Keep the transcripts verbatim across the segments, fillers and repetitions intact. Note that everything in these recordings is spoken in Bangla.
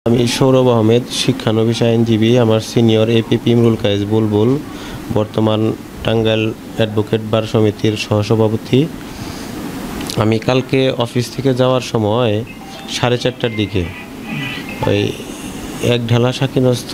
আমি সৌরভ আহমেদ, শিক্ষানবিশ আইনজীবী। আমার সিনিয়র এপিপি ইমরুল কায়েস বুলবুল, বর্তমান টাঙ্গাইল অ্যাডভোকেট বার সমিতির সহসভাপতি। আমি কালকে অফিস থেকে যাওয়ার সময় সাড়ে চারটার দিকে ওই এক ঢালা শাকিনস্থ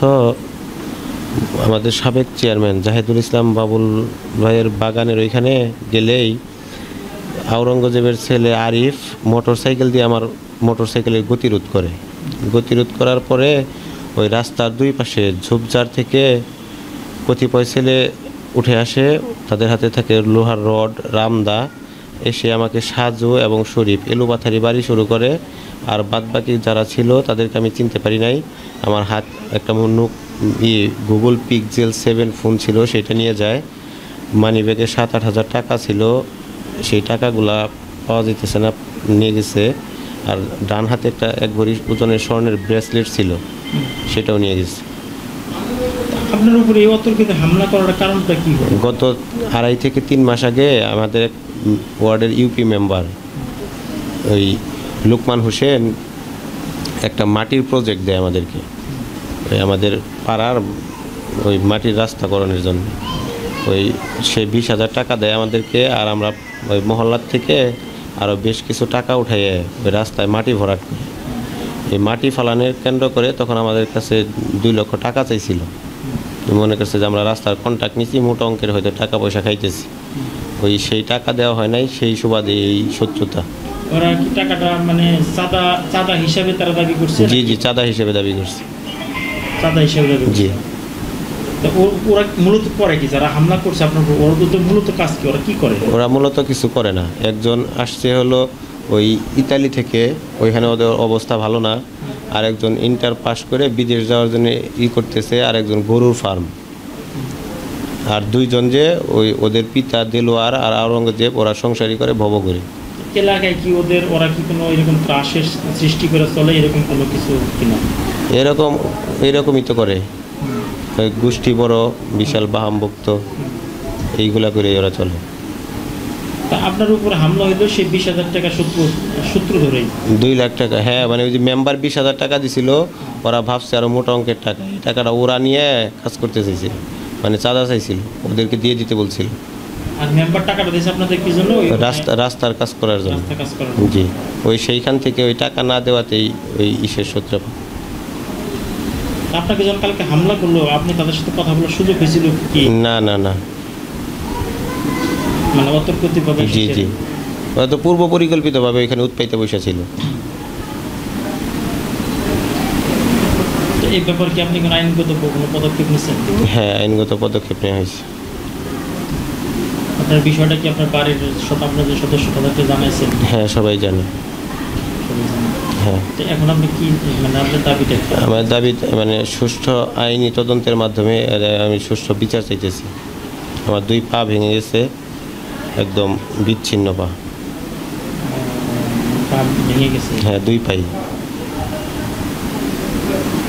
আমাদের সাবেক চেয়ারম্যান জাহিদুল ইসলাম বাবুল ভাইয়ের বাগানের ওইখানে গেলেই আওরঙ্গজেবের ছেলে আরিফ মোটর সাইকেল দিয়ে আমার মোটর সাইকেলের গতিরোধ করে গতিরোধ করার পরে ওই রাস্তার দুই পাশে ঝোপঝাড় থেকে কতিপয় ছেলে উঠে আসে, তাদের হাতে থাকে লোহার রড, রামদা। এসে আমাকে সাজু এবং শরীফ এলোপাথারি বাড়ি শুরু করে। আর বাদবাকি যারা ছিল তাদেরকে আমি চিনতে পারি নাই। আমার হাত একটা মুনুক ইয়ে গুগল পিক্সেল সেভেন ফোন ছিল, সেটা নিয়ে যায়। মানি ব্যাগে সাত আট হাজার টাকা ছিল, সেই টাকাগুলা পাওয়া যেতেছে না, নিয়ে গেছে। আর ডান হাতে একটা এক ভরি ওজনের স্বর্ণের ব্রেসলেট ছিল, সেটাও নিয়ে গেছে। আপনার উপরে এই অতর্কিত হামলা করার কারণটা কি? গত আড়াই থেকে তিন মাস আগে আমাদের ওয়ার্ডের ইউপি মেম্বার ওই লুকমান হোসেন একটা মাটির প্রজেক্ট দেয় আমাদেরকে, ওই আমাদের পাড়ার ওই মাটির রাস্তাকরণের জন্য। ওই সে বিশ হাজার টাকা দেয় আমাদেরকে, আর আমরা ওই মহল্লার থেকে আরও বেশ কিছু টাকা উঠাইয়ে ওই রাস্তায় মাটি ভরাট করে এই মাটি ফালানোর কেন্দ্র করে তখন আমাদের কাছে দুই লক্ষ টাকা চাইছিল। মনে করছে যে আমরা রাস্তার কন্ট্রাক্ট নিচ্ছি, মোটা অঙ্কের হয়তো টাকা পয়সা খাইতেছি। ওই সেই টাকা দেওয়া হয় নাই, সেই সুবাদে এই শত্রুতা। ওরা কি টাকাটা মানে চাঁদা চাঁদা হিসাবে তারা দাবি করছে? জি জি চাঁদা হিসেবে দাবি করছে। চাঁদা হিসাবে দাবি জি। তো ওরা মূলত করে কি, যারা হামলা করছে আপনার ওরা তো মূলত কাজ কি, ওরা কি করে? ওরা মূলত কিছু করে না। একজন আসছে হলো ওই ইতালি থেকে, ওইখানে ওদের অবস্থা ভালো না। আর একজন ইন্টার পাস করে বিদেশ যাওয়ার জন্য ই করতেছে, আর একজন গরুর ফার্ম। আর দুইজন যে ওই ওদের পিতা দেলোয়ার আর আওরঙ্গজেব, ওরা সংসারী করে ভব করে। এলাকায় কি ওদের ওরা কি কোনো এরকম ত্রাসের সৃষ্টি করে চলে, এরকম কোনো কিছু কিনা? এরকম এরকমই তো করে, গোষ্ঠী বড়, বিশাল বাহামভক্ত, এইগুলা করে ওরা চলে। তা আপনার উপর হামলা হইলো সেই বিশ হাজার টাকা শত্রু শত্রু ধরেই দুই লাখ টাকা। হ্যাঁ, মানে ওই যে মেম্বার বিশ হাজার টাকা দিছিল, ওরা ভাবছে আরও মোটা অঙ্কের টাকা, এই টাকাটা ওরা নিয়ে কাজ করতে চাইছিল, মানে চাঁদা চাইছিল, ওদেরকে দিয়ে দিতে বলছিল। আর মেম্বার টাকাটা দিয়েছে আপনাদের কি জন্য? রাস্তা রাস্তার কাজ করার জন্য। রাস্তা কাজ করার জি। ওই সেইখান থেকে ওই টাকা না দেওয়াতেই ওই ইসের সূত্রপাত। আপনাকে যখন কালকে হামলা করলো, আপনি তাদের সাথে কথা বলার সুযোগ হয়েছিল কি? না না না মানে অতর্কিতভাবে? জি জি, ওরা তো পূর্ব পরিকল্পিতভাবে এখানে উৎপাইতে বসেছিল। এই ব্যাপারে কি আপনি কোনো আইনগত কোনো পদক্ষেপ নিয়েছেন? হ্যাঁ, আইনগত পদক্ষেপ নেওয়া হয়েছে। আপনার বিষয়টা কি আপনার বাড়ির আপনার যে সদস্য তাদেরকে জানাইছেন? হ্যাঁ, সবাই জানে। হ্যাঁ। এখন আপনি কি মানে আপনার দাবিটা? আমার দাবি মানে সুষ্ঠু আইনি তদন্তের মাধ্যমে আমি সুষ্ঠু বিচার চাইতেছি। আমার দুই পা ভেঙে গেছে, একদম বিচ্ছিন্ন পা। পা ভেঙে গেছে? হ্যাঁ, দুই পাই।